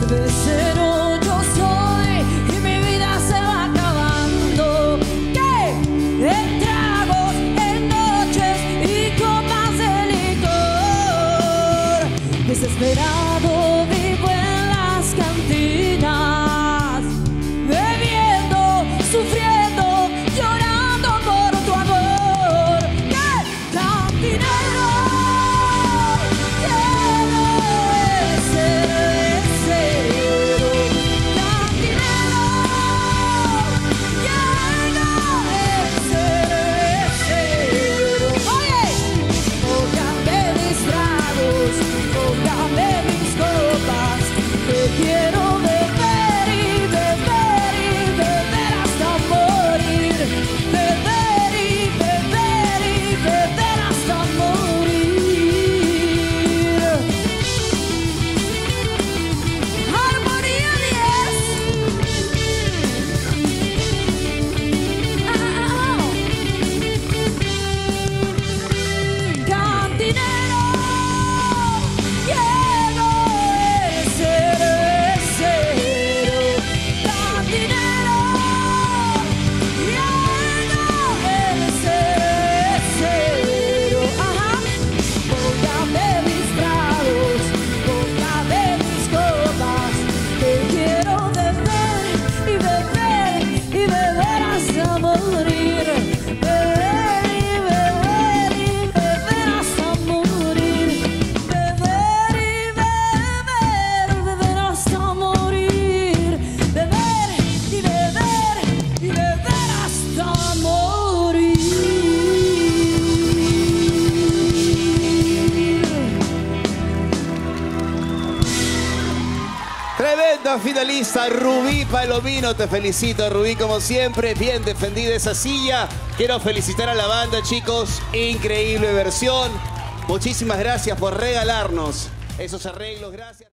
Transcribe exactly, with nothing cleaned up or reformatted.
Cervecero yo soy y mi vida se va acabando. ¿Qué? En tragos, en noches y copas de licor. Desesperado vivo en las cantinas, bebiendo, sufriendo, llorando por tu amor. ¿Qué? Cantinero, quiero ser cervecero. Cantinero, quiero ser cervecero. Oye, póngame mis tragos, póngame mis copas, que quiero beber y beber y beber hasta morir. Beber y beber y beber hasta morir. Armonía diez. Ah, ah, ah. Cantinero, quiero ser cervecero. Cantinero, quiero ser cervecero. Ajá. Póngame mis tragos, póngame mis copas, que quiero beber y beber y beber hasta morir. Beber y beber y beber hasta morir. Beber y beber, beber hasta morir. Beber y beber y beber hasta morir. Tremenda finalista, Rubí Palomino. Te felicito, Rubí, como siempre. Bien defendida esa silla. Quiero felicitar a la banda, chicos. Increíble versión. Muchísimas gracias por regalarnos esos arreglos. Gracias.